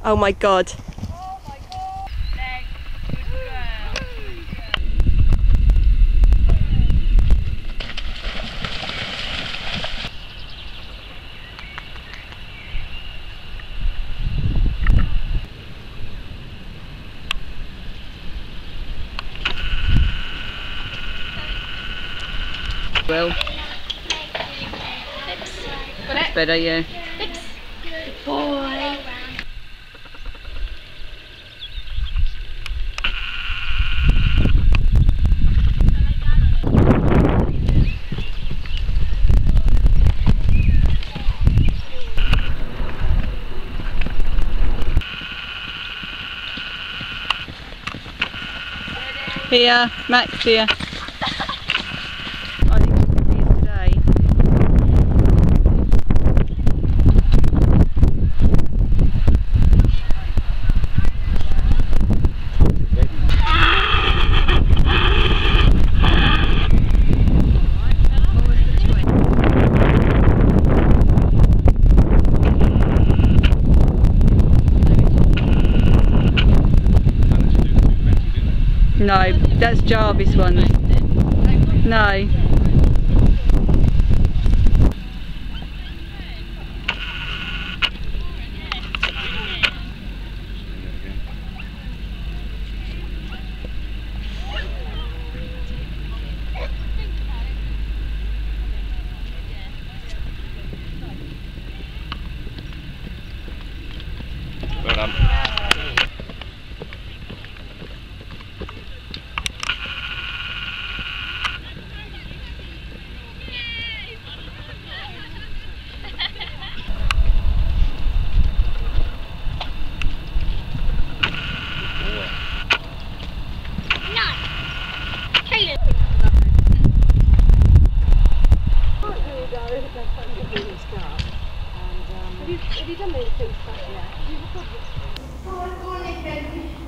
Oh my god. Oh my god. Leg. Good girl. Well, that's better, yeah. Good boy. Here, Max here. I think it's here today. No, that's Jarvis one. No. Well done. Have you done those things stuff yet?